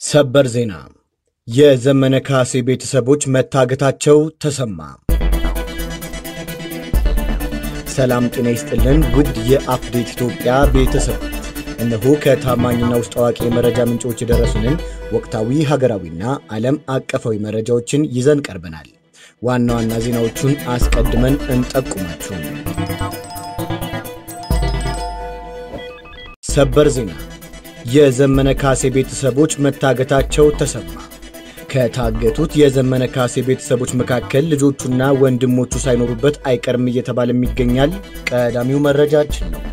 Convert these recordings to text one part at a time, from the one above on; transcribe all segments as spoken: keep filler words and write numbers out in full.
ሰበር ዜና የዘመነ ካሴ ቤተሰቦች መታገታቸው ተሰማ። ሰላም ጤና ይስጥልን ውድ የአፕዴት ኢትዮጵያ ቤተሰቦች፣ እነሆ ከታማኝና ውስጥ አዋቂ መረጃ ምንጮች የደረሱንን ወቅታዊ ሀገራዊና ዓለም አቀፋዊ መረጃዎችን ይዘን ቀርበናል። ዋና ዋና ዜናዎቹን አስቀድመን እንጠቁማችሁ። ሰበር ዜና የዘመነ ካሴ ቤተሰቦች መታገታቸው ተሰማ። ከታገቱት የዘመነ ካሴ ቤተሰቦች መካከል ልጆቹና ወንድሞቹ ሳይኖሩበት አይቀርም እየተባለ ይገኛል። ቀዳሚው መረጃችን ነው።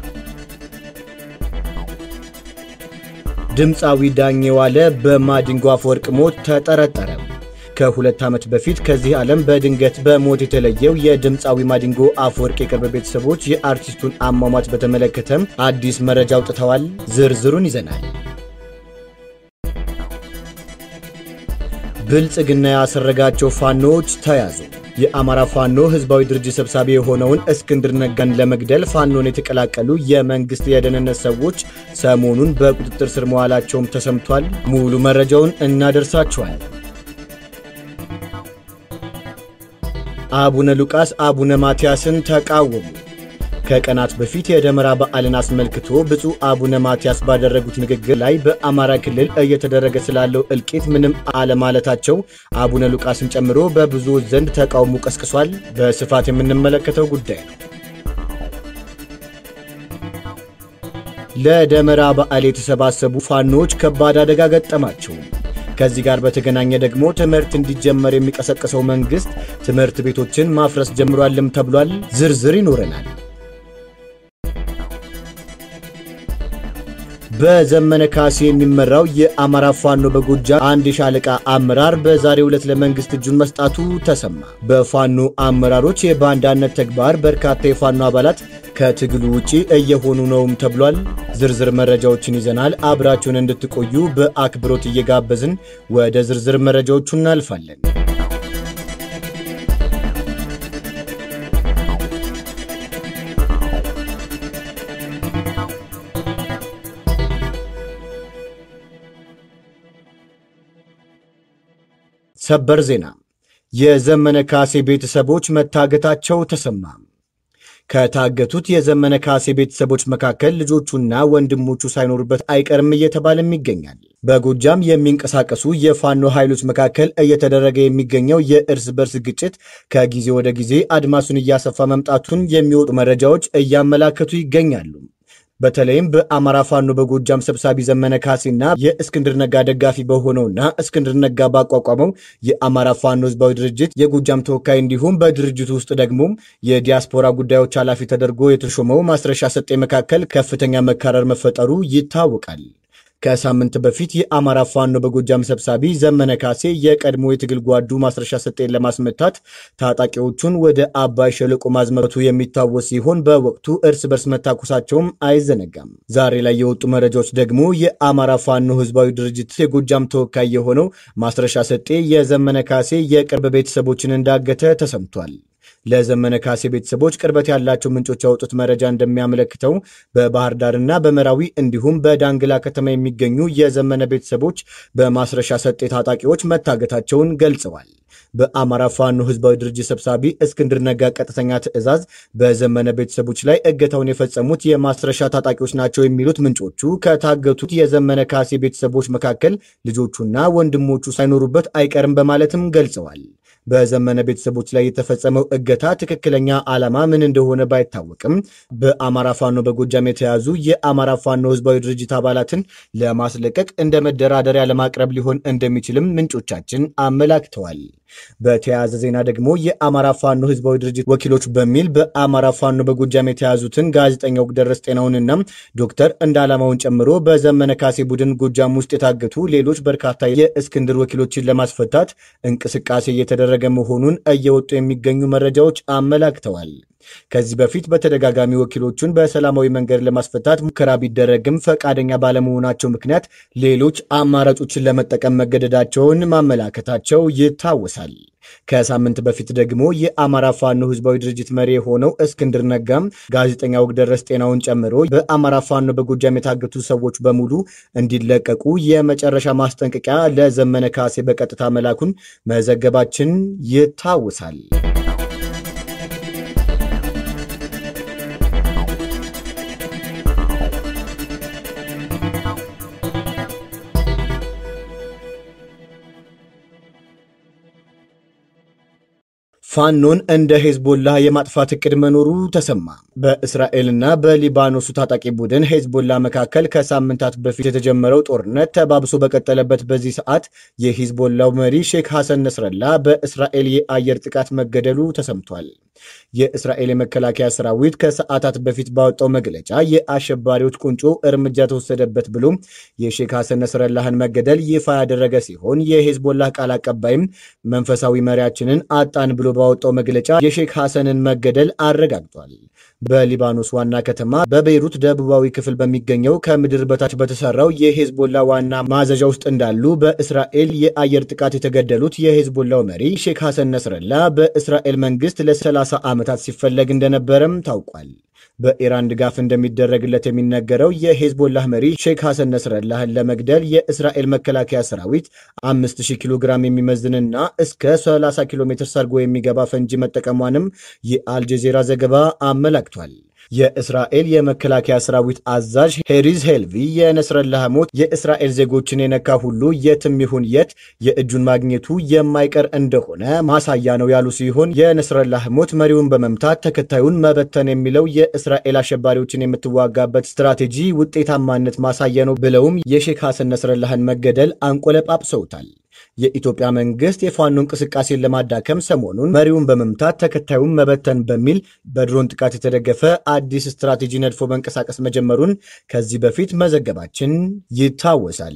ድምፃዊ ዳኜ ዋለ በማዲንጎ አፈወርቅ ሞት ተጠረጠረ። ከሁለት ዓመት በፊት ከዚህ ዓለም በድንገት በሞት የተለየው የድምፃዊ ማዲንጎ አፈወርቅ የቅርብ ቤተሰቦች የአርቲስቱን አሟሟት በተመለከተ አዲስ መረጃ አውጥተዋል። ዝርዝሩን ይዘናል። ብልጽግና ያሰረጋቸው ፋኖዎች ተያዙ። የአማራ ፋኖ ህዝባዊ ድርጅት ሰብሳቢ የሆነውን እስክንድር ነጋን ለመግደል ፋኖን የተቀላቀሉ የመንግስት የደህንነት ሰዎች ሰሞኑን በቁጥጥር ስር መዋላቸውም ተሰምቷል። ሙሉ መረጃውን እናደርሳችኋለን። አቡነ ሉቃስ አቡነ ማቲያስን ተቃወሙ። ከቀናት በፊት የደመራ በዓልን አስመልክቶ ብፁዕ አቡነ ማቲያስ ባደረጉት ንግግር ላይ በአማራ ክልል እየተደረገ ስላለው እልቂት ምንም አለማለታቸው አቡነ ሉቃስን ጨምሮ በብዙዎች ዘንድ ተቃውሞ ቀስቅሷል። በስፋት የምንመለከተው ጉዳይ ነው። ለደመራ በዓል የተሰባሰቡ ፋኖች ከባድ አደጋ ገጠማቸው። ከዚህ ጋር በተገናኘ ደግሞ ትምህርት እንዲጀመር የሚቀሰቅሰው መንግስት ትምህርት ቤቶችን ማፍረስ ጀምሯልም ተብሏል። ዝርዝር ይኖረናል። በዘመነ ካሴ የሚመራው የአማራ ፋኖ በጎጃም አንድ ሻለቃ አመራር በዛሬው ዕለት ለመንግስት እጁን መስጣቱ ተሰማ። በፋኖ አመራሮች የባንዳነት ተግባር በርካታ የፋኖ አባላት ከትግሉ ውጪ እየሆኑ ነውም ተብሏል። ዝርዝር መረጃዎችን ይዘናል። አብራችሁን እንድትቆዩ በአክብሮት እየጋበዝን ወደ ዝርዝር መረጃዎቹ እናልፋለን። ሰበር ዜና የዘመነ ካሴ ቤተሰቦች መታገታቸው ተሰማ። ከታገቱት የዘመነ ካሴ ቤተሰቦች መካከል ልጆቹና ወንድሞቹ ሳይኖሩበት አይቀርም እየተባለም ይገኛል። በጎጃም የሚንቀሳቀሱ የፋኖ ኃይሎች መካከል እየተደረገ የሚገኘው የእርስ በርስ ግጭት ከጊዜ ወደ ጊዜ አድማሱን እያሰፋ መምጣቱን የሚወጡ መረጃዎች እያመላከቱ ይገኛሉ። በተለይም በአማራ ፋኖ በጎጃም ሰብሳቢ ዘመነ ካሴና የእስክንድር ነጋ ደጋፊ በሆነውና እስክንድር ነጋ ባቋቋመው የአማራ ፋኖ ህዝባዊ ድርጅት የጎጃም ተወካይ እንዲሁም በድርጅቱ ውስጥ ደግሞ የዲያስፖራ ጉዳዮች ኃላፊ ተደርጎ የተሾመው ማስረሻ ሰጤ መካከል ከፍተኛ መካረር መፈጠሩ ይታወቃል። ከሳምንት በፊት የአማራ ፋኖ በጎጃም ሰብሳቢ ዘመነ ካሴ የቀድሞ የትግል ጓዱ ማስረሻ ሰጤን ለማስመታት ታጣቂዎቹን ወደ አባይ ሸለቆ ማዝመቱ የሚታወስ ሲሆን በወቅቱ እርስ በርስ መታኮሳቸውም አይዘነጋም። ዛሬ ላይ የወጡ መረጃዎች ደግሞ የአማራ ፋኖ ህዝባዊ ድርጅት የጎጃም ተወካይ የሆነው ማስረሻ ሰጤ የዘመነ ካሴ የቅርብ ቤተሰቦችን እንዳገተ ተሰምቷል። ለዘመነ ካሴ ቤተሰቦች ቅርበት ያላቸው ምንጮች ያወጡት መረጃ እንደሚያመለክተው በባህር ዳርና በመራዊ እንዲሁም በዳንግላ ከተማ የሚገኙ የዘመነ ቤተሰቦች በማስረሻ ሰጤ ታጣቂዎች መታገታቸውን ገልጸዋል። በአማራ ፋኖ ህዝባዊ ድርጅት ሰብሳቢ እስክንድር ነጋ ቀጥተኛ ትዕዛዝ በዘመነ ቤተሰቦች ላይ እገታውን የፈጸሙት የማስረሻ ታጣቂዎች ናቸው የሚሉት ምንጮቹ ከታገቱት የዘመነ ካሴ ቤተሰቦች መካከል ልጆቹና ወንድሞቹ ሳይኖሩበት አይቀርም በማለትም ገልጸዋል። በዘመነ ቤተሰቦች ላይ የተፈጸመው እገታ ትክክለኛ ዓላማ ምን እንደሆነ ባይታወቅም በአማራ ፋኖ በጎጃም የተያዙ የአማራ ፋኖ ህዝባዊ ድርጅት አባላትን ለማስለቀቅ እንደ መደራደሪያ ለማቅረብ ሊሆን እንደሚችልም ምንጮቻችን አመላክተዋል። በተያያዘ ዜና ደግሞ የአማራ ፋኖ ህዝባዊ ድርጅት ወኪሎች በሚል በአማራ ፋኖ በጎጃም የተያዙትን ጋዜጠኛው ደረስ ጤናውንና ዶክተር እንዳላማውን ጨምሮ በዘመነ ካሴ ቡድን ጎጃም ውስጥ የታገቱ ሌሎች በርካታ የእስክንድር ወኪሎችን ለማስፈታት እንቅስቃሴ እየተደረገ መሆኑን እየወጡ የሚገኙ መረጃዎች አመላክተዋል። ከዚህ በፊት በተደጋጋሚ ወኪሎቹን በሰላማዊ መንገድ ለማስፈታት ሙከራ ቢደረግም ፈቃደኛ ባለመሆናቸው ምክንያት ሌሎች አማራጮችን ለመጠቀም መገደዳቸውን ማመላከታቸው ይታወሳል። ከሳምንት በፊት ደግሞ የአማራ ፋኖ ህዝባዊ ድርጅት መሪ የሆነው እስክንድር ነጋም ጋዜጠኛ ወግደረስ ጤናውን ጨምሮ በአማራ ፋኖ በጎጃም የታገቱ ሰዎች በሙሉ እንዲለቀቁ የመጨረሻ ማስጠንቀቂያ ለዘመነ ካሴ በቀጥታ መላኩን መዘገባችን ይታወሳል። ፋኖን እንደ ሄዝቦላ የማጥፋት እቅድ መኖሩ ተሰማ። በእስራኤልና በሊባኖሱ ታጣቂ ቡድን ሄዝቦላ መካከል ከሳምንታት በፊት የተጀመረው ጦርነት ተባብሶ በቀጠለበት በዚህ ሰዓት የሄዝቦላው መሪ ሼክ ሐሰን ነስረላ በእስራኤል የአየር ጥቃት መገደሉ ተሰምቷል። የእስራኤል የመከላከያ ሰራዊት ከሰዓታት በፊት ባወጣው መግለጫ የአሸባሪዎች ቁንጮ እርምጃ ተወሰደበት ብሎ የሼክ ሐሰን ነስረላህን መገደል ይፋ ያደረገ ሲሆን የሄዝቦላ ቃል አቀባይም መንፈሳዊ መሪያችንን አጣን ብሎ ባወጣው መግለጫ የሼክ ሐሰንን መገደል አረጋግጧል። በሊባኖስ ዋና ከተማ በቤይሩት ደቡባዊ ክፍል በሚገኘው ከምድር በታች በተሰራው የሄዝቦላ ዋና ማዘዣ ውስጥ እንዳሉ በእስራኤል የአየር ጥቃት የተገደሉት የሄዝቦላው መሪ ሼክ ሐሰን ነስረላ በእስራኤል መንግስት ለሰላሳ ዓመታት ሲፈለግ እንደነበረም ታውቋል። በኢራን ድጋፍ እንደሚደረግለት የሚነገረው የሄዝቦላህ መሪ ሼክ ሐሰን ነስረላህን ለመግደል የእስራኤል መከላከያ ሰራዊት አምስት ሺህ ኪሎ ግራም የሚመዝንና እስከ ሰላሳ ኪሎ ሜትር ሰርጎ የሚገባ ፈንጂ መጠቀሟንም የአልጀዚራ ዘገባ አመላክቷል። የእስራኤል የመከላከያ ሰራዊት አዛዥ ሄሪዝ ሄልቪ የነስረላህ ሞት የእስራኤል ዜጎችን የነካ ሁሉ የትም ይሁን የት የእጁን ማግኘቱ የማይቀር እንደሆነ ማሳያ ነው ያሉ ሲሆን የነስረላህ ሞት መሪውን በመምታት ተከታዩን መበተን የሚለው የእስራኤል አሸባሪዎችን የምትዋጋበት ስትራቴጂ ውጤታማነት ማሳያ ነው ብለውም የሼክ ሐሰን ነስረላህን መገደል አንቆለጳጵሰውታል። የኢትዮጵያ መንግስት የፋኖ እንቅስቃሴን ለማዳከም ሰሞኑን መሪውን በመምታት ተከታዩን መበተን በሚል በድሮን ጥቃት የተደገፈ አዲስ ስትራቴጂ ነድፎ መንቀሳቀስ መጀመሩን ከዚህ በፊት መዘገባችን ይታወሳል።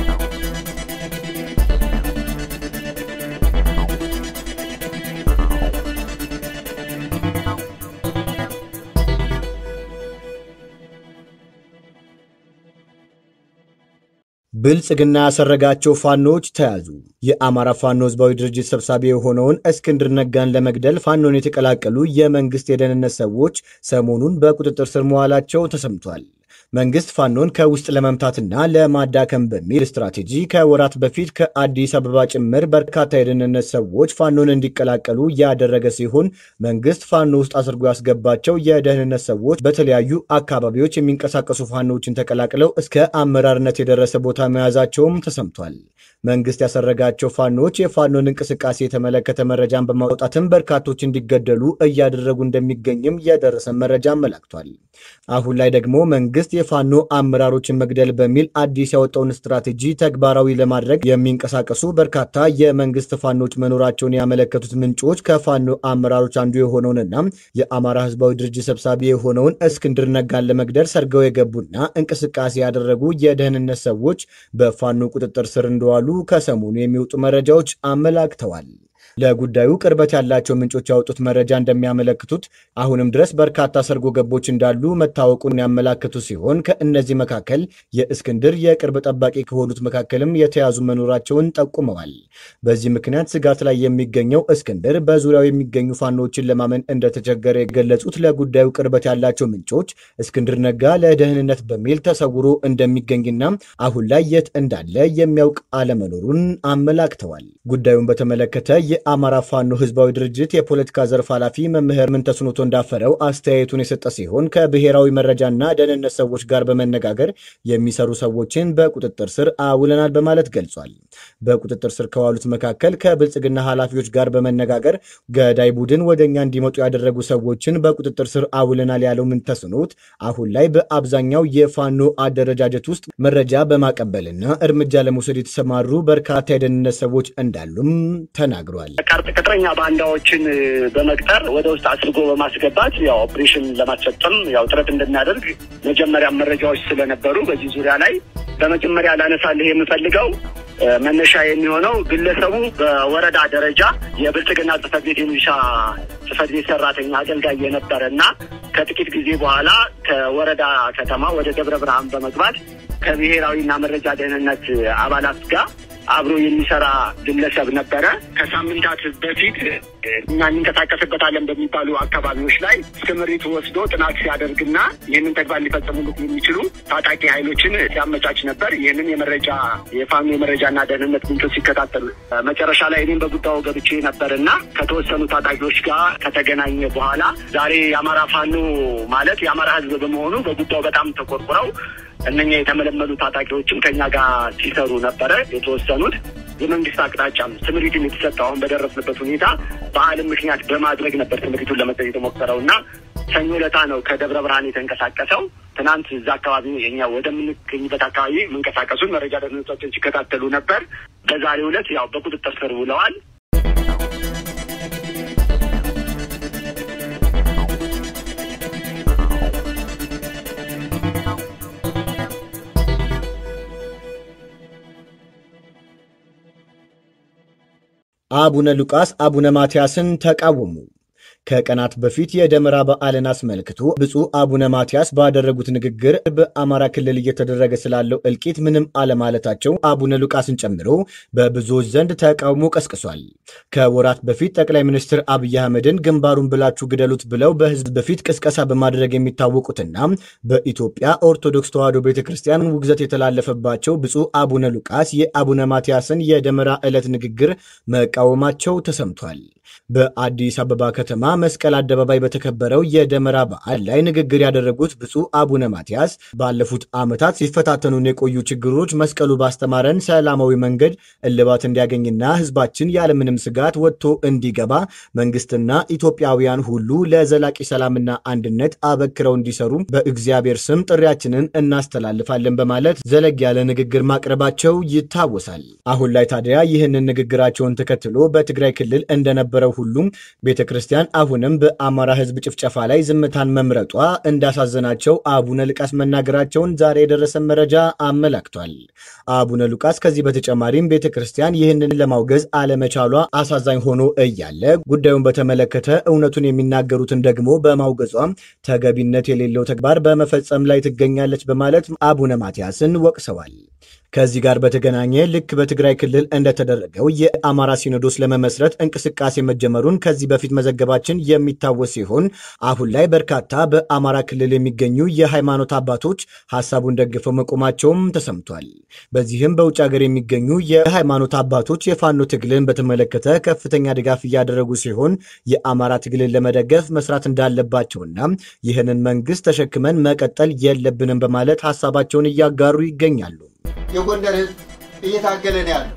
ብልጽግና ያሰረጋቸው ፋኖች ተያዙ። የአማራ ፋኖ ህዝባዊ ድርጅት ሰብሳቢ የሆነውን እስክንድር ነጋን ለመግደል ፋኖን የተቀላቀሉ የመንግስት የደህንነት ሰዎች ሰሞኑን በቁጥጥር ስር መዋላቸው ተሰምቷል። መንግስት ፋኖን ከውስጥ ለመምታትና ለማዳከም በሚል ስትራቴጂ ከወራት በፊት ከአዲስ አበባ ጭምር በርካታ የደህንነት ሰዎች ፋኖን እንዲቀላቀሉ ያደረገ ሲሆን መንግስት ፋኖ ውስጥ አስርጎ ያስገባቸው የደህንነት ሰዎች በተለያዩ አካባቢዎች የሚንቀሳቀሱ ፋኖችን ተቀላቅለው እስከ አመራርነት የደረሰ ቦታ መያዛቸውም ተሰምቷል። መንግስት ያሰረጋቸው ፋኖች የፋኖን እንቅስቃሴ የተመለከተ መረጃን በማውጣትም በርካቶች እንዲገደሉ እያደረጉ እንደሚገኝም የደረሰ መረጃ አመላክቷል። አሁን ላይ ደግሞ መንግስት የፋኖ አመራሮችን መግደል በሚል አዲስ ያወጣውን ስትራቴጂ ተግባራዊ ለማድረግ የሚንቀሳቀሱ በርካታ የመንግስት ፋኖች መኖራቸውን ያመለከቱት ምንጮች ከፋኖ አመራሮች አንዱ የሆነውንና የአማራ ህዝባዊ ድርጅት ሰብሳቢ የሆነውን እስክንድር ነጋን ለመግደል ሰርገው የገቡና እንቅስቃሴ ያደረጉ የደህንነት ሰዎች በፋኖ ቁጥጥር ስር እንደዋሉ ከሰሞኑ የሚወጡ መረጃዎች አመላክተዋል። ለጉዳዩ ቅርበት ያላቸው ምንጮች ያወጡት መረጃ እንደሚያመለክቱት አሁንም ድረስ በርካታ ሰርጎ ገቦች እንዳሉ መታወቁን ያመላክቱ ሲሆን ከእነዚህ መካከል የእስክንድር የቅርብ ጠባቂ ከሆኑት መካከልም የተያዙ መኖራቸውን ጠቁመዋል። በዚህ ምክንያት ስጋት ላይ የሚገኘው እስክንድር በዙሪያው የሚገኙ ፋኖችን ለማመን እንደተቸገረ የገለጹት ለጉዳዩ ቅርበት ያላቸው ምንጮች እስክንድር ነጋ ለደህንነት በሚል ተሰውሮ እንደሚገኝና አሁን ላይ የት እንዳለ የሚያውቅ አለመኖሩን አመላክተዋል። ጉዳዩን በተመለከተ የአማራ ፋኖ ህዝባዊ ድርጅት የፖለቲካ ዘርፍ ኃላፊ መምህር ምንተስኖቶ እንዳፈረው አስተያየቱን የሰጠ ሲሆን ከብሔራዊ መረጃና ደህንነት ሰዎች ጋር በመነጋገር የሚሰሩ ሰዎችን በቁጥጥር ስር አውለናል በማለት ገልጿል። በቁጥጥር ስር ከዋሉት መካከል ከብልጽግና ኃላፊዎች ጋር በመነጋገር ገዳይ ቡድን ወደኛ እንዲመጡ ያደረጉ ሰዎችን በቁጥጥር ስር አውለናል ያለው ምንተስኖት አሁን ላይ በአብዛኛው የፋኖ አደረጃጀት ውስጥ መረጃ በማቀበልና እርምጃ ለመውሰድ የተሰማሩ በርካታ የደህንነት ሰዎች እንዳሉም ተናግሯል። ቅጥረኛ ባንዳዎችን በመቅጠር ወደ ውስጥ አስርጎ በማስገባት ያው ኦፕሬሽን ለማስፈጸም ያው ጥረት እንደሚያደርግ መጀመሪያ መረጃዎች ስለነበሩ በዚህ ዙሪያ ላይ በመጀመሪያ ላነሳልህ የምፈልገው መነሻ የሚሆነው ግለሰቡ በወረዳ ደረጃ የብልጽግና ጽሕፈት ቤት የሚሻ ጽሕፈት ቤት ሰራተኛ አገልጋይ የነበረና ከጥቂት ጊዜ በኋላ ከወረዳ ከተማ ወደ ደብረ ብርሃን በመግባት ከብሔራዊና መረጃ ደህንነት አባላት ጋር አብሮ የሚሰራ ግለሰብ ነበረ። ከሳምንታት በፊት እኛ እንንቀሳቀስበታለን በሚባሉ አካባቢዎች ላይ ስምሪት ወስዶ ጥናት ሲያደርግና ይህንን ተግባር ሊፈጽሙ የሚችሉ ታጣቂ ኃይሎችን ሲያመቻች ነበር። ይህንን የመረጃ የፋኖ የመረጃና ደህንነት ምንጮች ሲከታተሉ መጨረሻ ላይ እኔም በጉዳዩ ገብቼ ነበርና ከተወሰኑ ታጣቂዎች ጋር ከተገናኘ በኋላ ዛሬ የአማራ ፋኖ ማለት የአማራ ህዝብ በመሆኑ በጉዳዩ በጣም ተቆርቁረው እነኛ የተመለመሉ ታጣቂዎችም ከኛ ጋር ሲሰሩ ነበረ። የተወሰኑት የመንግስት አቅጣጫም ስምሪትን የተሰጠውን በደረስንበት ሁኔታ በዓለም ምክንያት በማድረግ ነበር ስምሪቱን ለመጠየቅ የተሞከረውና ሰኞ ዕለት ነው ከደብረ ብርሃን የተንቀሳቀሰው። ትናንት እዛ አካባቢ የኛ ወደምንገኝበት አካባቢ መንቀሳቀሱን መረጃ ደህንነቶቻችን ሲከታተሉ ነበር። በዛሬው ዕለት ያው በቁጥጥር ስር ውለዋል። አቡነ ሉቃስ አቡነ ማትያስን ተቃወሙ። ከቀናት በፊት የደመራ በዓልን አስመልክቶ ብፁዕ አቡነ ማትያስ ባደረጉት ንግግር በአማራ ክልል እየተደረገ ስላለው እልቂት ምንም አለማለታቸው አቡነ ሉቃስን ጨምሮ በብዙዎች ዘንድ ተቃውሞ ቀስቅሷል። ከወራት በፊት ጠቅላይ ሚኒስትር አብይ አህመድን ግንባሩን ብላችሁ ግደሉት ብለው በህዝብ በፊት ቅስቀሳ በማድረግ የሚታወቁትና በኢትዮጵያ ኦርቶዶክስ ተዋሕዶ ቤተክርስቲያን ውግዘት የተላለፈባቸው ብፁዕ አቡነ ሉቃስ የአቡነ ማትያስን የደመራ ዕለት ንግግር መቃወማቸው ተሰምቷል። በአዲስ አበባ ከተማ መስቀል አደባባይ በተከበረው የደመራ በዓል ላይ ንግግር ያደረጉት ብፁዕ አቡነ ማትያስ ባለፉት ዓመታት ሲፈታተኑን የቆዩ ችግሮች መስቀሉ ባስተማረን ሰላማዊ መንገድ እልባት እንዲያገኝና ህዝባችን ያለምንም ስጋት ወጥቶ እንዲገባ መንግስትና ኢትዮጵያውያን ሁሉ ለዘላቂ ሰላምና አንድነት አበክረው እንዲሰሩ በእግዚአብሔር ስም ጥሪያችንን እናስተላልፋለን በማለት ዘለግ ያለ ንግግር ማቅረባቸው ይታወሳል። አሁን ላይ ታዲያ ይህንን ንግግራቸውን ተከትሎ በትግራይ ክልል እንደነበረው ሁሉም ቤተክርስቲያን አሁንም በአማራ ህዝብ ጭፍጨፋ ላይ ዝምታን መምረጧ እንዳሳዘናቸው አቡነ ሉቃስ መናገራቸውን ዛሬ የደረሰ መረጃ አመላክቷል። አቡነ ሉቃስ ከዚህ በተጨማሪም ቤተክርስቲያን ይህንን ለማውገዝ አለመቻሏ አሳዛኝ ሆኖ እያለ ጉዳዩን በተመለከተ እውነቱን የሚናገሩትን ደግሞ በማውገዟ ተገቢነት የሌለው ተግባር በመፈጸም ላይ ትገኛለች በማለት አቡነ ማትያስን ወቅሰዋል። ከዚህ ጋር በተገናኘ ልክ በትግራይ ክልል እንደተደረገው የአማራ ሲኖዶስ ለመመስረት እንቅስቃሴ መጀመሩን ከዚህ በፊት መዘገባችን የሚታወስ ሲሆን አሁን ላይ በርካታ በአማራ ክልል የሚገኙ የሃይማኖት አባቶች ሐሳቡን ደግፈው መቆማቸውም ተሰምቷል። በዚህም በውጭ ሀገር የሚገኙ የሃይማኖት አባቶች የፋኖ ትግልን በተመለከተ ከፍተኛ ድጋፍ እያደረጉ ሲሆን የአማራ ትግልን ለመደገፍ መስራት እንዳለባቸውና ይህንን መንግስት ተሸክመን መቀጠል የለብንም በማለት ሐሳባቸውን እያጋሩ ይገኛሉ። የጎንደር ህዝብ እየታገለ ነው ያለው።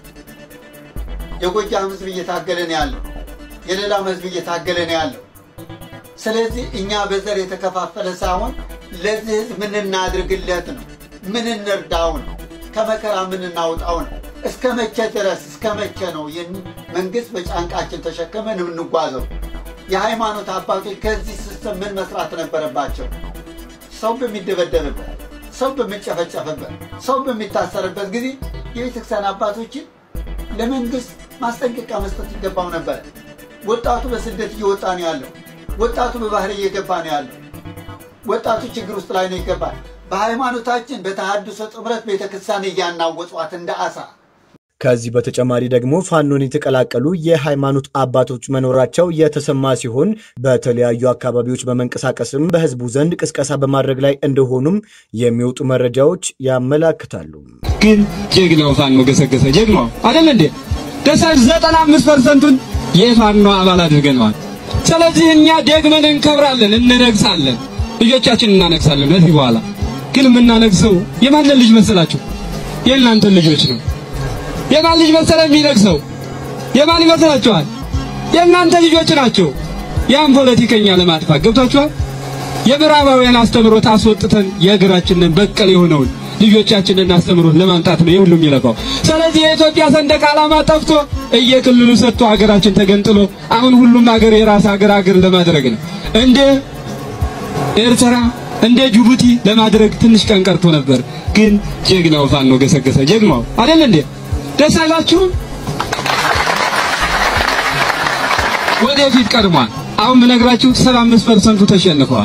የጎጃም ህዝብ እየታገለ ነው ያለው። የሌላም ህዝብ እየታገለ ነው ያለው። ስለዚህ እኛ በዘር የተከፋፈለ ሳይሆን ለዚህ ህዝብ ምን እናድርግለት ነው፣ ምን እንርዳው ነው፣ ከመከራ ምን እናውጣው ነው። እስከ መቼ ድረስ እስከ መቼ ነው መንግስት በጫንቃችን ተሸክመን እንጓዘው? የሃይማኖት አባቶች ከዚህ ሲስተም ምን መስራት ነበረባቸው? ሰው በሚደበደብበት፣ ሰው በሚጨፈጨፍበት፣ ሰው በሚታሰርበት ጊዜ የቤተክርስቲያን አባቶችን ለመንግስት ማስጠንቀቂያ መስጠት ይገባው ነበር። ወጣቱ በስደት እየወጣ ነው ያለው። ወጣቱ በባህር እየገባ ነው ያለው። ወጣቱ ችግር ውስጥ ላይ ነው ይገባል። በሃይማኖታችን በተሐድሶ ጥምረት ቤተክርስቲያን እያናወጧት እንደ አሳ። ከዚህ በተጨማሪ ደግሞ ፋኖን የተቀላቀሉ የሃይማኖት አባቶች መኖራቸው የተሰማ ሲሆን በተለያዩ አካባቢዎች በመንቀሳቀስም በህዝቡ ዘንድ ቅስቀሳ በማድረግ ላይ እንደሆኑም የሚወጡ መረጃዎች ያመላክታሉ። ግን ጀግናው ፋኖ ገሰገሰ። ጀግናው አይደል እንዴ? ደሳይ ዘጠና አምስት ፐርሰንት የፋኖ አባል አድርገናል። ስለዚህ እኛ ደግመን እንከብራለን፣ እንነግሳለን፣ ልጆቻችንን እናነግሳለን። ከዚህ በኋላ ግን የምናነግሰው የማንን ልጅ መሰላችሁ? የእናንተ ልጆች ነው። የማን ልጅ መሰለ የሚነግሰው? የማን ይመስላችኋል? የእናንተ ልጆች ናቸው። ያን ፖለቲከኛ ለማጥፋት ገብታችኋል። የምዕራባውያን አስተምሮት አስወጥተን የሀገራችንን በቀል የሆነውን ልጆቻችንን አስተምሮት ለማምጣት ነው የሁሉም የሚለፋው። ስለዚህ የኢትዮጵያ ሰንደቅ ዓላማ ጠፍቶ እየክልሉ ሰጥቶ ሀገራችን ተገንጥሎ አሁን ሁሉም ሀገር የራስ ሀገር ሀገር ለማድረግ ነው። እንደ ኤርትራ እንደ ጅቡቲ ለማድረግ ትንሽ ቀን ቀርቶ ነበር። ግን ጀግናው ፋኖ ገሰገሰ። ጀግናው አይደል እንዴ? ደስ አይላችሁ? ወደፊት ቀድሟል። አሁን ምነግራችሁ ሰባ አምስት ፐርሰንት ተሸንፈዋል።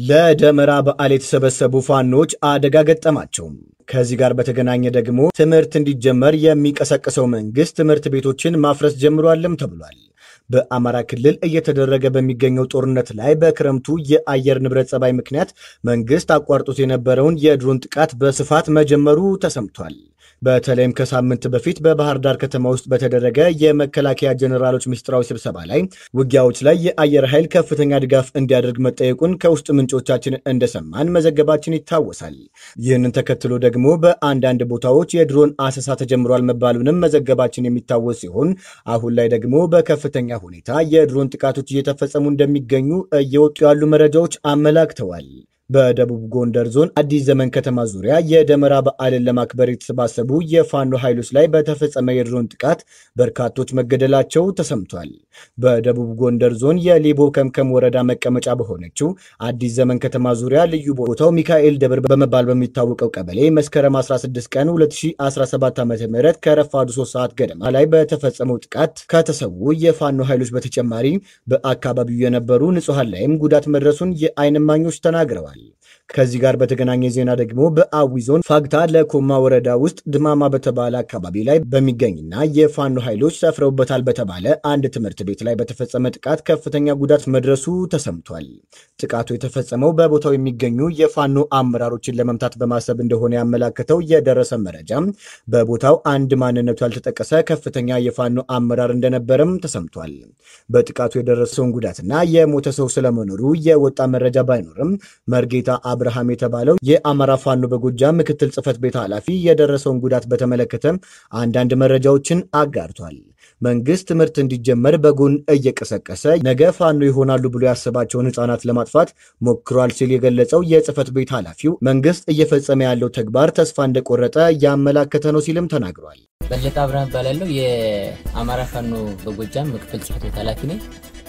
ለደመራ በዓል የተሰበሰቡ ፋኖች አደጋ ገጠማቸው። ከዚህ ጋር በተገናኘ ደግሞ ትምህርት እንዲጀመር የሚቀሰቅሰው መንግስት ትምህርት ቤቶችን ማፍረስ ጀምሯልም ተብሏል። በአማራ ክልል እየተደረገ በሚገኘው ጦርነት ላይ በክረምቱ የአየር ንብረት ጸባይ ምክንያት መንግስት አቋርጦት የነበረውን የድሮን ጥቃት በስፋት መጀመሩ ተሰምቷል። በተለይም ከሳምንት በፊት በባህር ዳር ከተማ ውስጥ በተደረገ የመከላከያ ጀነራሎች ሚስጥራዊ ስብሰባ ላይ ውጊያዎች ላይ የአየር ኃይል ከፍተኛ ድጋፍ እንዲያደርግ መጠየቁን ከውስጥ ምንጮቻችን እንደሰማን መዘገባችን ይታወሳል። ይህንን ተከትሎ ደግሞ በአንዳንድ ቦታዎች የድሮን አሰሳ ተጀምሯል መባሉንም መዘገባችን የሚታወስ ሲሆን አሁን ላይ ደግሞ በከፍተኛ ሁኔታ የድሮን ጥቃቶች እየተፈጸሙ እንደሚገኙ እየወጡ ያሉ መረጃዎች አመላክተዋል። በደቡብ ጎንደር ዞን አዲስ ዘመን ከተማ ዙሪያ የደመራ በዓልን ለማክበር የተሰባሰቡ የፋኖ ኃይሎች ላይ በተፈጸመ የድሮን ጥቃት በርካቶች መገደላቸው ተሰምቷል። በደቡብ ጎንደር ዞን የሊቦ ከምከም ወረዳ መቀመጫ በሆነችው አዲስ ዘመን ከተማ ዙሪያ ልዩ ቦታው ሚካኤል ደብር በመባል በሚታወቀው ቀበሌ መስከረም አስራ ስድስት ቀን ሁለት ሺህ አስራ ሰባት ዓ.ም ከረፋዱ ሶስት ሰዓት ገደማ ላይ በተፈጸመው ጥቃት ከተሰዉ የፋኖ ኃይሎች በተጨማሪ በአካባቢው የነበሩ ንጹሃን ላይም ጉዳት መድረሱን የዓይን እማኞች ተናግረዋል። ከዚህ ጋር በተገናኘ ዜና ደግሞ በአዊ ዞን ፋግታ ለኮማ ወረዳ ውስጥ ድማማ በተባለ አካባቢ ላይ በሚገኝና የፋኖ ኃይሎች ሰፍረውበታል በተባለ አንድ ትምህርት ቤት ላይ በተፈጸመ ጥቃት ከፍተኛ ጉዳት መድረሱ ተሰምቷል። ጥቃቱ የተፈጸመው በቦታው የሚገኙ የፋኖ አመራሮችን ለመምታት በማሰብ እንደሆነ ያመላከተው የደረሰ መረጃ በቦታው አንድ ማንነቱ ያልተጠቀሰ ከፍተኛ የፋኖ አመራር እንደነበረም ተሰምቷል። በጥቃቱ የደረሰውን ጉዳትና የሞተ ሰው ስለመኖሩ የወጣ መረጃ ባይኖርም መርጌታ አብርሃም የተባለው የአማራ ፋኖ በጎጃም ምክትል ጽፈት ቤት ኃላፊ የደረሰውን ጉዳት በተመለከተ አንዳንድ መረጃዎችን አጋርቷል። መንግስት ትምህርት እንዲጀመር በጎን እየቀሰቀሰ ነገ ፋኖ ይሆናሉ ብሎ ያሰባቸውን ህፃናት ለማጥፋት ሞክሯል ሲል የገለጸው የጽፈት ቤት ኃላፊው መንግስት እየፈጸመ ያለው ተግባር ተስፋ እንደቆረጠ ያመላከተ ነው ሲልም ተናግሯል። በለጠ አብርሃም ባላለው የአማራ ፋኖ በጎጃም ምክትል ጽፈት ቤት ኃላፊ ነኝ።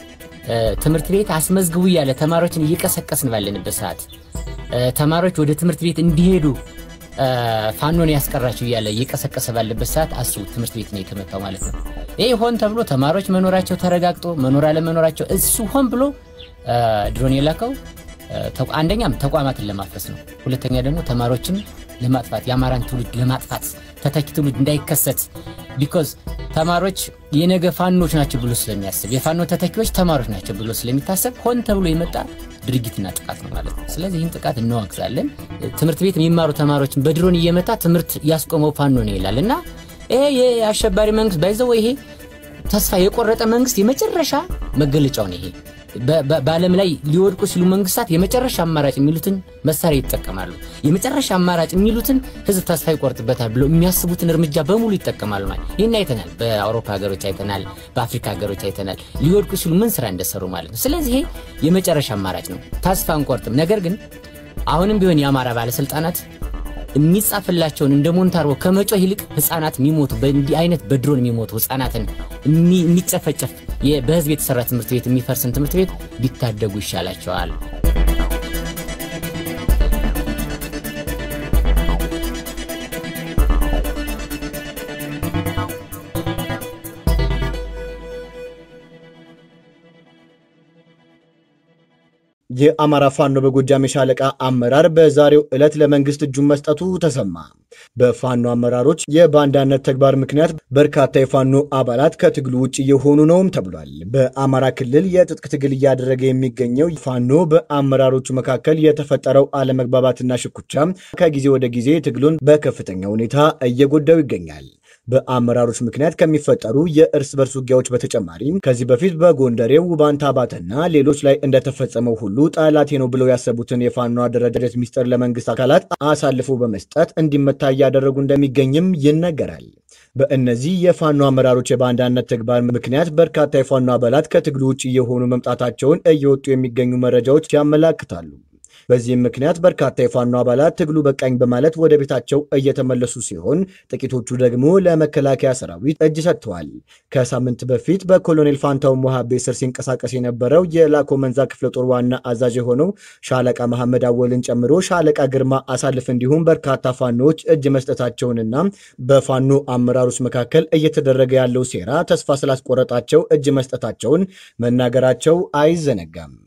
ትምህርት ቤት አስመዝግቡ ያለ ተማሪዎችን እየቀሰቀስን ባለንበት ሰዓት ተማሪዎች ወደ ትምህርት ቤት እንዲሄዱ ፋኖን ያስቀራቸው ያለ እየቀሰቀሰ ባለበት ሰዓት አስቡ ትምህርት ቤት ነው የተመታው ማለት ነው። ይሄ ሆን ተብሎ ተማሪዎች መኖራቸው ተረጋግጦ መኖር አለ መኖራቸው እሱ ሆን ብሎ ድሮን የላከው አንደኛም ተቋማትን ለማፍረስ ነው። ሁለተኛ ደግሞ ተማሪዎችን ለማጥፋት የአማራን ትውልድ ለማጥፋት ተተኪ ትውልድ እንዳይከሰት ቢኮዝ ተማሪዎች የነገ ፋኖች ናቸው ብሎ ስለሚያስብ የፋኖ ተተኪዎች ተማሪዎች ናቸው ብሎ ስለሚታሰብ ሆን ተብሎ የመጣ ድርጊትና ጥቃት ነው ማለት ነው። ስለዚህ ይህን ጥቃት እናወግዛለን። ትምህርት ቤት የሚማሩ ተማሪዎችን በድሮን እየመታ ትምህርት ያስቆመው ፋኖ ነው ይላልና ይሄ የአሸባሪ መንግስት ባይዘው ይሄ ተስፋ የቆረጠ መንግስት የመጨረሻ መገለጫው ነው። ይሄ በዓለም ላይ ሊወድቁ ሲሉ መንግስታት የመጨረሻ አማራጭ የሚሉትን መሳሪያ ይተከማሉ። የመጨረሻ አማራጭ የሚሉትን ህዝብ ተስፋ ይቆርጥበታል ብሎ የሚያስቡትን እርምጃ በሙሉ ይተከማሉ ማለት ይሄን አይተናል። በአውሮፓ ሀገሮች አይተናል፣ በአፍሪካ ሀገሮች አይተናል። ሊወድቁ ሲሉ ምን ስራ እንደሰሩ ማለት ነው። ስለዚህ የመጨረሻ አማራጭ ነው። ተስፋ አንቆርጥም። ነገር ግን አሁንም ቢሆን የአማራ ባለስልጣናት የሚጻፍላቸውን እንደ ሞንታርቦ ከመጮህ ይልቅ ህፃናት የሚሞቱ በእንዲህ አይነት በድሮን የሚሞቱ ህፃናትን የሚጨፈጨፍ በህዝብ የተሰራ ትምህርት ቤት የሚፈርስን ትምህርት ቤት ቢታደጉ ይሻላቸዋል። የአማራ ፋኖ በጎጃም ሻለቃ አመራር በዛሬው ዕለት ለመንግስት እጁን መስጠቱ ተሰማ። በፋኖ አመራሮች የባንዳነት ተግባር ምክንያት በርካታ የፋኖ አባላት ከትግሉ ውጭ የሆኑ ነውም ተብሏል። በአማራ ክልል የትጥቅ ትግል እያደረገ የሚገኘው ፋኖ በአመራሮቹ መካከል የተፈጠረው አለመግባባትና ሽኩቻ ከጊዜ ወደ ጊዜ ትግሉን በከፍተኛ ሁኔታ እየጎዳው ይገኛል። በአመራሮች ምክንያት ከሚፈጠሩ የእርስ በርስ ውጊያዎች በተጨማሪ ከዚህ በፊት በጎንደሬው ውባንታ ባተና ሌሎች ላይ እንደተፈጸመው ሁሉ ጠላቴ ነው ብለው ያሰቡትን የፋኖ አደረጃጀት ሚስጥር ለመንግስት አካላት አሳልፎ በመስጠት እንዲመታ እያደረጉ እንደሚገኝም ይነገራል። በእነዚህ የፋኖ አመራሮች የባንዳነት ተግባር ምክንያት በርካታ የፋኖ አባላት ከትግሉ ውጭ የሆኑ መምጣታቸውን እየወጡ የሚገኙ መረጃዎች ያመላክታሉ። በዚህም ምክንያት በርካታ የፋኖ አባላት ትግሉ በቃኝ በማለት ወደ ቤታቸው እየተመለሱ ሲሆን ጥቂቶቹ ደግሞ ለመከላከያ ሰራዊት እጅ ሰጥተዋል። ከሳምንት በፊት በኮሎኔል ፋንታው ሞሃቤ ስር ሲንቀሳቀስ የነበረው የላኮ መንዛ ክፍለ ጦር ዋና አዛዥ የሆነው ሻለቃ መሐመድ አወልን ጨምሮ ሻለቃ ግርማ አሳልፍ እንዲሁም በርካታ ፋኖች እጅ መስጠታቸውንና በፋኖ አመራሮች መካከል እየተደረገ ያለው ሴራ ተስፋ ስላስቆረጣቸው እጅ መስጠታቸውን መናገራቸው አይዘነጋም።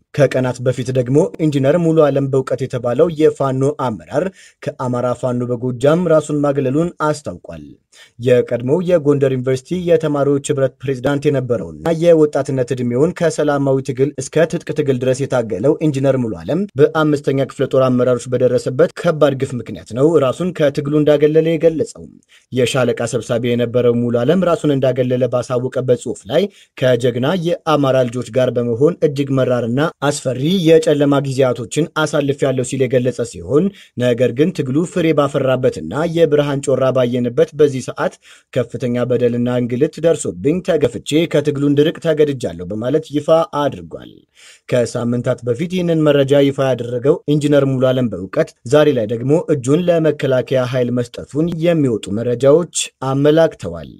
ከቀናት በፊት ደግሞ ኢንጂነር ሙሉ ዓለም በእውቀት የተባለው የፋኖ አመራር ከአማራ ፋኖ በጎጃም ራሱን ማግለሉን አስታውቋል። የቀድሞው የጎንደር ዩኒቨርሲቲ የተማሪዎች ህብረት ፕሬዝዳንት የነበረውና የወጣትነት ዕድሜውን ከሰላማዊ ትግል እስከ ትጥቅ ትግል ድረስ የታገለው ኢንጂነር ሙሉ ዓለም በአምስተኛ ክፍለ ጦር አመራሮች በደረሰበት ከባድ ግፍ ምክንያት ነው ራሱን ከትግሉ እንዳገለለ የገለጸው። የሻለቃ ሰብሳቢ የነበረው ሙሉ ዓለም ራሱን እንዳገለለ ባሳወቀበት ጽሑፍ ላይ ከጀግና የአማራ ልጆች ጋር በመሆን እጅግ መራርና አስፈሪ የጨለማ ጊዜያቶችን አሳልፌያለሁ ሲል የገለጸ ሲሆን ነገር ግን ትግሉ ፍሬ ባፈራበትና የብርሃን ጮራ ባየንበት በዚህ ሰዓት ከፍተኛ በደልና እንግልት ደርሶብኝ ተገፍቼ ከትግሉ እንድርቅ ተገድጃለሁ በማለት ይፋ አድርጓል። ከሳምንታት በፊት ይህንን መረጃ ይፋ ያደረገው ኢንጂነር ሙሉ ዓለም በእውቀት ዛሬ ላይ ደግሞ እጁን ለመከላከያ ኃይል መስጠቱን የሚወጡ መረጃዎች አመላክተዋል።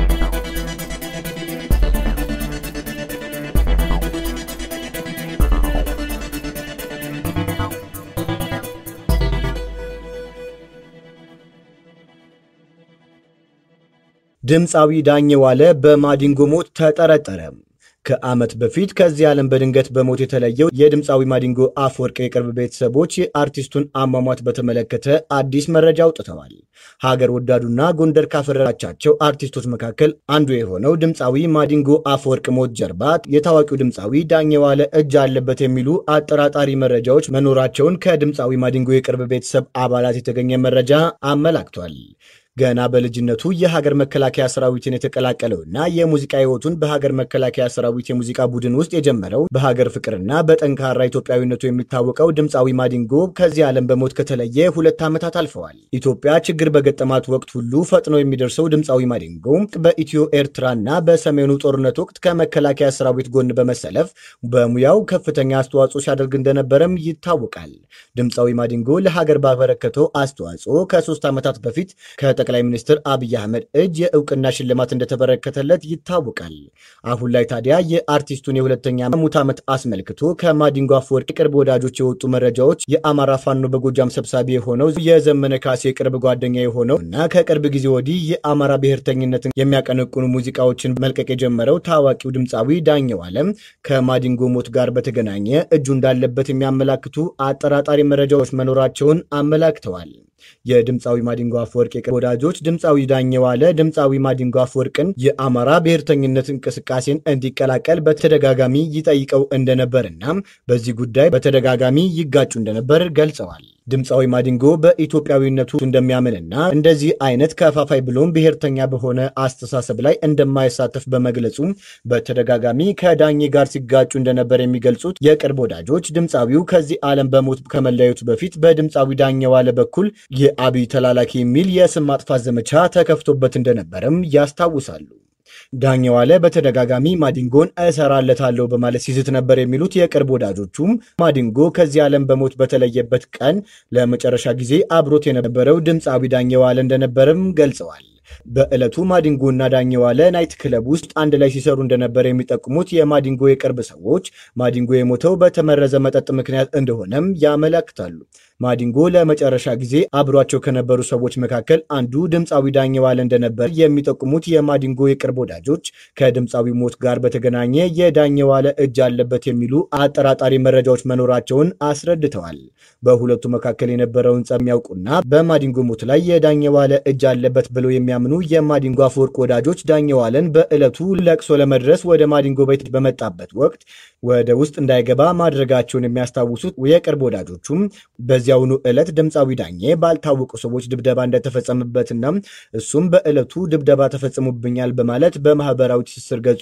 ድምፃዊ ዳኘ ዋለ በማዲንጎ ሞት ተጠረጠረ። ከዓመት በፊት ከዚህ ዓለም በድንገት በሞት የተለየው የድምፃዊ ማዲንጎ አፈወርቅ የቅርብ ቤተሰቦች የአርቲስቱን አሟሟት በተመለከተ አዲስ መረጃ አውጥተዋል። ሀገር ወዳዱና ጎንደር ካፈራቻቸው አርቲስቶች መካከል አንዱ የሆነው ድምፃዊ ማዲንጎ አፈወርቅ ሞት ጀርባ የታዋቂው ድምፃዊ ዳኘ ዋለ እጅ አለበት የሚሉ አጠራጣሪ መረጃዎች መኖራቸውን ከድምፃዊ ማዲንጎ የቅርብ ቤተሰብ አባላት የተገኘ መረጃ አመላክቷል። ገና በልጅነቱ የሀገር መከላከያ ሰራዊትን የተቀላቀለውና የሙዚቃ ህይወቱን በሀገር መከላከያ ሰራዊት የሙዚቃ ቡድን ውስጥ የጀመረው በሀገር ፍቅርና በጠንካራ ኢትዮጵያዊነቱ የሚታወቀው ድምፃዊ ማዲንጎ ከዚህ ዓለም በሞት ከተለየ ሁለት ዓመታት አልፈዋል። ኢትዮጵያ ችግር በገጠማት ወቅት ሁሉ ፈጥኖ የሚደርሰው ድምፃዊ ማዲንጎ በኢትዮ ኤርትራና በሰሜኑ ጦርነት ወቅት ከመከላከያ ሰራዊት ጎን በመሰለፍ በሙያው ከፍተኛ አስተዋጽኦ ሲያደርግ እንደነበረም ይታወቃል። ድምፃዊ ማዲንጎ ለሀገር ባበረከተው አስተዋጽኦ ከሶስት ዓመታት በፊት ጠቅላይ ሚኒስትር አብይ አህመድ እጅ የእውቅና ሽልማት እንደተበረከተለት ይታወቃል። አሁን ላይ ታዲያ የአርቲስቱን የሁለተኛ ሙት ዓመት አስመልክቶ ከማዲንጎ አፈወርቅ ቅርብ ወዳጆች የወጡ መረጃዎች የአማራ ፋኖ በጎጃም ሰብሳቢ የሆነው የዘመነ ካሴ ቅርብ ጓደኛ የሆነው እና ከቅርብ ጊዜ ወዲህ የአማራ ብሔርተኝነትን የሚያቀነቅኑ ሙዚቃዎችን መልቀቅ የጀመረው ታዋቂው ድምፃዊ ዳኘ ዋለ ከማዲንጎ ሞት ጋር በተገናኘ እጁ እንዳለበት የሚያመላክቱ አጠራጣሪ መረጃዎች መኖራቸውን አመላክተዋል። የድምፃዊ ማዲንጎ አፈወርቅ የቅርብ ወዳጆች ድምፃዊ ዳኘ ዋለ ድምፃዊ ማዲንጎ አፈወርቅን የአማራ ብሔርተኝነት እንቅስቃሴን እንዲቀላቀል በተደጋጋሚ ይጠይቀው እንደነበርና በዚህ ጉዳይ በተደጋጋሚ ይጋጩ እንደነበር ገልጸዋል። ድምፃዊ ማዲንጎ በኢትዮጵያዊነቱ እንደሚያምንና እንደዚህ አይነት ከፋፋይ ብሎም ብሔርተኛ በሆነ አስተሳሰብ ላይ እንደማይሳተፍ በመግለጹ በተደጋጋሚ ከዳኘ ጋር ሲጋጩ እንደነበር የሚገልጹት የቅርብ ወዳጆች ድምፃዊው ከዚህ ዓለም በሞት ከመለየቱ በፊት በድምፃዊ ዳኘ ዋለ በኩል የአብይ ተላላኪ የሚል የስም ማጥፋት ዘመቻ ተከፍቶበት እንደነበርም ያስታውሳሉ። ዳኘ ዋለ በተደጋጋሚ ማዲንጎን እሰራለታለሁ በማለት ሲዝት ነበር የሚሉት የቅርብ ወዳጆቹም ማዲንጎ ከዚህ ዓለም በሞት በተለየበት ቀን ለመጨረሻ ጊዜ አብሮት የነበረው ድምፃዊ ዳኘ ዋለ እንደነበርም ገልጸዋል። በዕለቱ ማዲንጎና ዳኘ ዋለ ናይት ክለብ ውስጥ አንድ ላይ ሲሰሩ እንደነበር የሚጠቁሙት የማዲንጎ የቅርብ ሰዎች ማዲንጎ የሞተው በተመረዘ መጠጥ ምክንያት እንደሆነም ያመለክታሉ። ማዲንጎ ለመጨረሻ ጊዜ አብሯቸው ከነበሩ ሰዎች መካከል አንዱ ድምፃዊ ዳኘ ዋለ እንደነበር የሚጠቁሙት የማዲንጎ የቅርብ ወዳጆች ከድምፃዊ ሞት ጋር በተገናኘ የዳኘ ዋለ እጅ አለበት የሚሉ አጠራጣሪ መረጃዎች መኖራቸውን አስረድተዋል። በሁለቱ መካከል የነበረውን ጸብ የሚያውቁና በማዲንጎ ሞት ላይ የዳኘ ዋለ እጅ አለበት ብለው የሚያምኑ የማዲንጎ አፈወርቅ ወዳጆች ዳኘ ዋለን በዕለቱ ለቅሶ ለመድረስ ወደ ማዲንጎ ቤት በመጣበት ወቅት ወደ ውስጥ እንዳይገባ ማድረጋቸውን የሚያስታውሱት የቅርብ ወዳጆቹም በዚያውኑ ዕለት ድምፃዊ ዳኘ ባልታወቁ ሰዎች ድብደባ እንደተፈጸመበትና እሱም በዕለቱ ድብደባ ተፈጽሞብኛል በማለት በማህበራዊ ትስስር ገጹ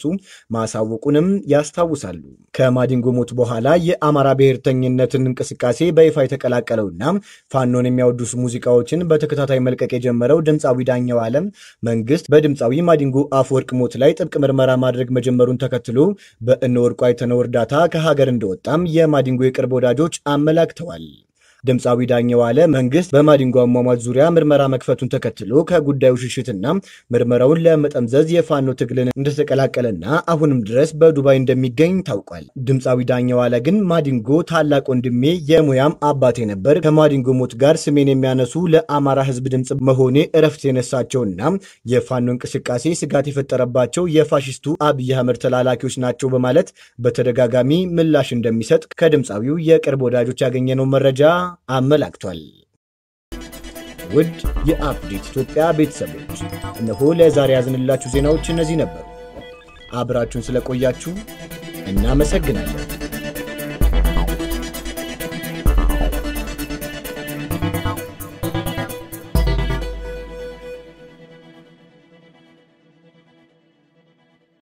ማሳወቁንም ያስታውሳሉ። ከማዲንጎ ሞት በኋላ የአማራ ብሔርተኝነትን እንቅስቃሴ በይፋ የተቀላቀለውና ፋኖን የሚያወድሱ ሙዚቃዎችን በተከታታይ መልቀቅ የጀመረው ድምፃዊ ዳኘ ዋለ መንግስት በድምፃዊ ማዲንጎ አፈወርቅ ሞት ላይ ጥብቅ ምርመራ ማድረግ መጀመሩን ተከትሎ በእነ ወርቁ አይተነው እርዳታ ከሀገር እንደወጣም የማዲንጎ የቅርብ ወዳጆች አመላክተዋል። ድምፃዊ ዳኘው ዋለ መንግስት በማዲንጎ አሟሟት ዙሪያ ምርመራ መክፈቱን ተከትሎ ከጉዳዩ ሽሽትና ምርመራውን ለመጠምዘዝ የፋኖ ትግልን እንደተቀላቀለና አሁንም ድረስ በዱባይ እንደሚገኝ ታውቋል። ድምፃዊ ዳኘው ዋለ ግን ማዲንጎ ታላቅ ወንድሜ የሙያም አባቴ ነበር፣ ከማዲንጎ ሞት ጋር ስሜን የሚያነሱ ለአማራ ህዝብ ድምጽ መሆኔ እረፍት የነሳቸውና የፋኖ እንቅስቃሴ ስጋት የፈጠረባቸው የፋሺስቱ አብይ አህመድ ተላላኪዎች ናቸው በማለት በተደጋጋሚ ምላሽ እንደሚሰጥ ከድምፃዊው የቅርብ ወዳጆች ያገኘነው መረጃ አመላክቷል። ውድ የአፕዴት ኢትዮጵያ ቤተሰቦች እነሆ ለዛሬ ያዝንላችሁ ዜናዎች እነዚህ ነበሩ። አብራችሁን ስለቆያችሁ እናመሰግናለን።